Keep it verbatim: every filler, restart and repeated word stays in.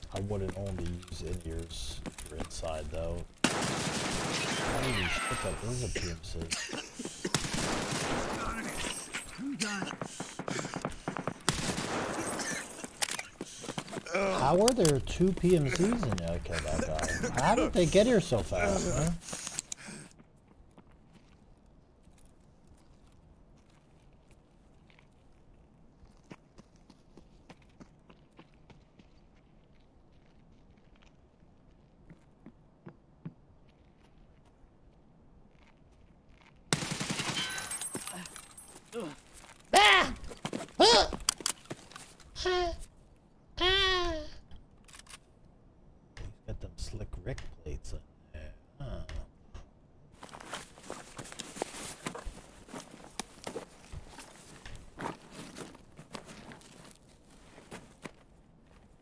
I wouldn't only use in-ears for inside though. Holy shit, that is a P M C. How are there two P M Cs in there? Okay, that guy. How did they get here so fast, huh? Ah! Ah! Ah! Ah! He's got them slick Rick plates on.